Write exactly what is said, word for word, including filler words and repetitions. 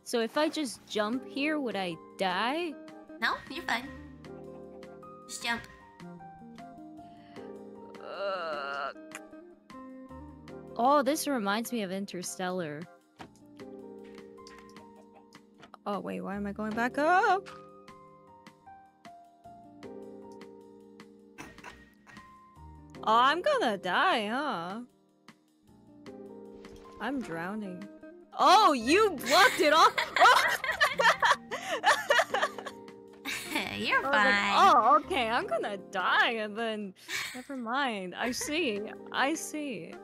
So if I just jump here, would I die? No, you're fine. Just jump. Uh... Oh, this reminds me of Interstellar. Oh, wait, why am I going back up? Oh, I'm gonna die, huh? I'm drowning. Oh, you blocked it off! Oh! You're fine. Like, oh, okay, I'm gonna die, and then... Never mind. I see. I see.